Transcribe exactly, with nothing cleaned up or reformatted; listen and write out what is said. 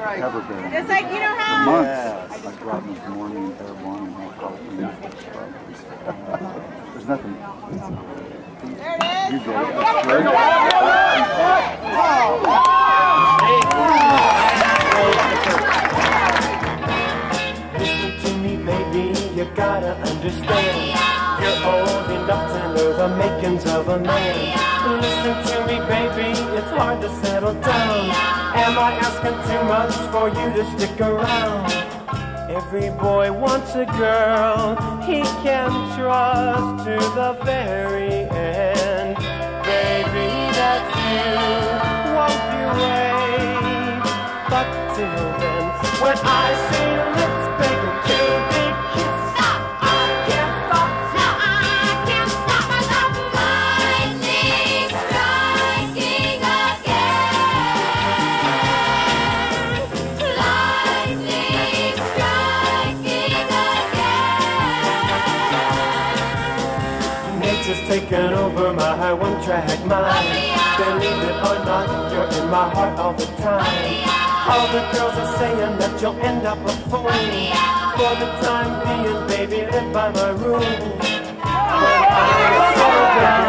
ever been. Just like, you know how? For months, I go out in the morning and airborne and have coffee and scrub. There's nothing. There it is. You get it. Listen to me, baby, you gotta understand. You're old enough to know the makings of a man. Listen to me, baby, it's hard to settle down. Am I asking too much for you to stick around? Every boy wants a girl he can trust to the very end. Baby, that's you, won't you wait? But till then, when I see lips begging to be kissed, Stop! I can't stop. No, I can't stop myself. Lightning striking again. Lightning striking again. Nature's taken over my one-track mind. Believe it or not, you're in my heart all the time. All the girls are saying that you'll end up a fool. For the time being, baby, live by my rules. When I settle down